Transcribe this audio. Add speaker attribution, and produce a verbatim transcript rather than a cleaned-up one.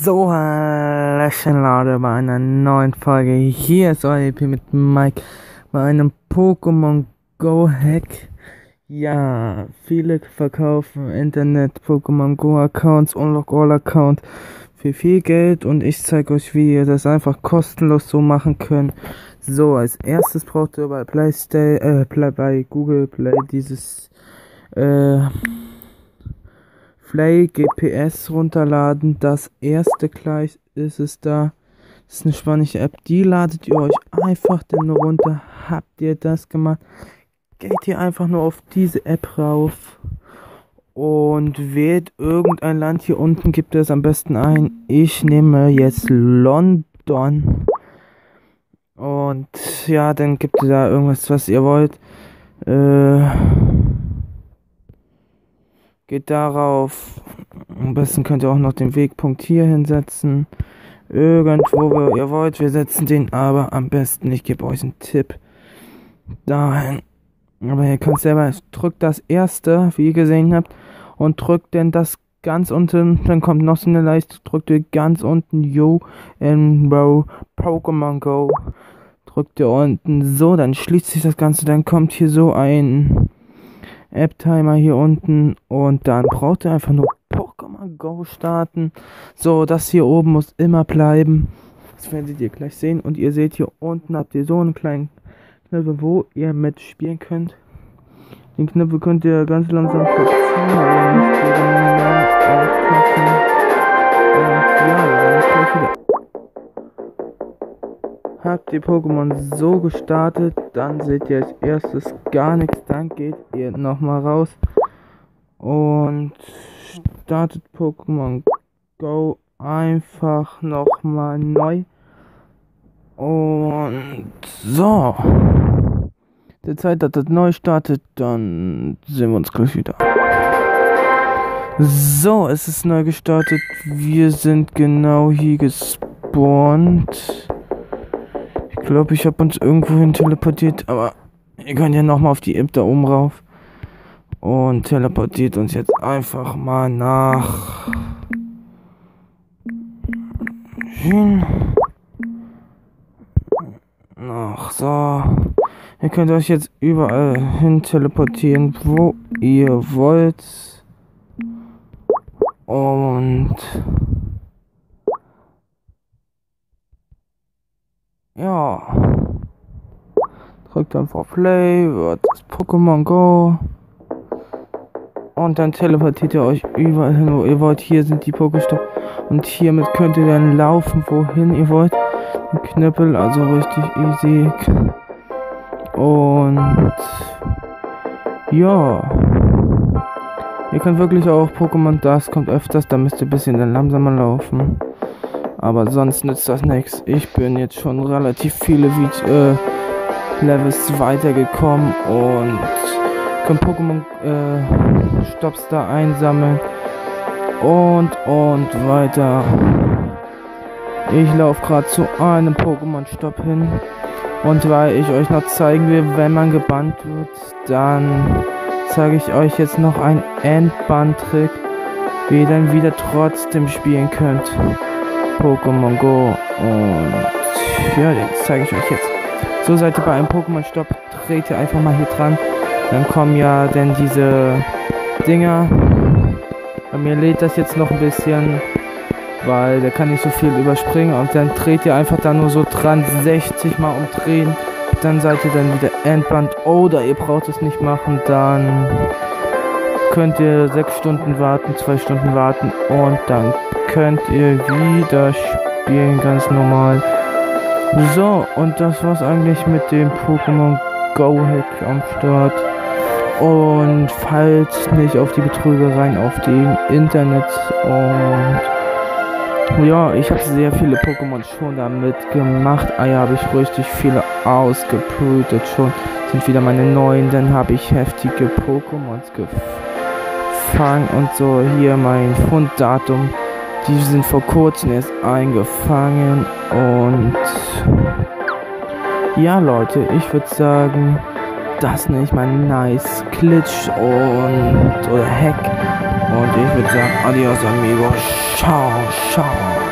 Speaker 1: So, Hallöchen Leute, bei einer neuen Folge. Hier ist euer E P mit Mike bei einem Pokémon Go Hack. Ja, viele verkaufen im Internet Pokémon Go Accounts, Unlock All Account für viel Geld und ich zeige euch, wie ihr das einfach kostenlos so machen könnt. So, als erstes braucht ihr bei Playstay, äh, bei Google Play dieses, äh, Play G P S runterladen. Das erste gleich ist es da. Das ist eine spanische App. Die ladet ihr euch einfach dann runter. Habt ihr das gemacht? Geht ihr einfach nur auf diese App rauf und wählt irgendein Land. Hier unten gibt es am besten ein. Ich nehme jetzt London. Und ja, dann gibt ihr da irgendwas, was ihr wollt. Äh... Geht darauf, am besten könnt ihr auch noch den Wegpunkt hier hinsetzen, irgendwo wo ihr wollt, wir setzen den aber am besten, ich gebe euch einen Tipp, dahin, aber ihr könnt selber, drückt das erste, wie ihr gesehen habt, und drückt dann das ganz unten, dann kommt noch so eine Leiste, drückt ihr ganz unten, Yo, and Bro, Pokémon Go, drückt ihr unten so, dann schließt sich das Ganze, dann kommt hier so ein App-Timer hier unten und dann braucht ihr einfach nur Pokémon Go starten. So, das hier oben muss immer bleiben. Das werdet ihr gleich sehen. Und ihr seht hier unten habt ihr so einen kleinen Knöpfe, wo ihr mitspielen könnt. Den Knöpfe könnt ihr ganz langsam verziehen, aber nicht so genau aufpassen. Und ja, wir sehen uns gleich wieder. Habt ihr Pokémon so gestartet, dann seht ihr als erstes gar nichts, dann geht ihr nochmal raus und startet Pokémon Go einfach nochmal neu. Und so, der Zeit, dass das neu startet, dann sehen wir uns gleich wieder. So, es ist neu gestartet, wir sind genau hier gespawnt. Ich glaube, ich habe uns irgendwo hin teleportiert, aber ihr könnt ja nochmal auf die App da oben rauf und teleportiert uns jetzt einfach mal nach hin. Ach so. Ihr könnt euch jetzt überall hin teleportieren, wo ihr wollt. Und ja, drückt einfach auf Play, wird das Pokémon Go und dann teleportiert ihr euch überall hin, wo ihr wollt. Hier sind die Pokéstops und hiermit könnt ihr dann laufen, wohin ihr wollt. Ein Knüppel, also richtig easy. Und ja, ihr könnt wirklich auch Pokémon, das kommt öfters, da müsst ihr ein bisschen dann langsamer laufen. Aber sonst nützt das nichts. Ich bin jetzt schon relativ viele äh, Levels weitergekommen und kann Pokémon äh, Stops da einsammeln und und weiter. Ich laufe gerade zu einem Pokémon Stop hin und weil ich euch noch zeigen will, wenn man gebannt wird, dann zeige ich euch jetzt noch einen Endbann-Trick, wie ihr dann wieder trotzdem spielen könnt. Pokémon Go und ja, den zeige ich euch jetzt. So, seid ihr bei einem Pokémon Stopp, dreht ihr einfach mal hier dran, dann kommen ja dann diese Dinger. Bei mir lädt das jetzt noch ein bisschen, weil der kann nicht so viel überspringen und dann dreht ihr einfach da nur so dran, sechzig mal umdrehen, dann seid ihr dann wieder entbannt oder ihr braucht es nicht machen, dann könnt ihr sechs Stunden warten, zwei Stunden warten und dann könnt ihr wieder spielen, ganz normal. So, und das war's eigentlich mit dem Pokémon Go Hack am Start. Und falls nicht auf die Betrügereien auf dem Internet. Und ja, ich habe sehr viele Pokémon schon damit gemacht. Eier habe ich richtig viele ausgebrütet schon. Sind wieder meine neuen, dann habe ich heftige Pokémons gefangen und so. Hier mein Funddatum. Die sind vor kurzem erst eingefangen und ja Leute, ich würde sagen, das nenne ich mal nice Glitch und oder Hack und ich würde sagen, adios amigo, ciao, ciao.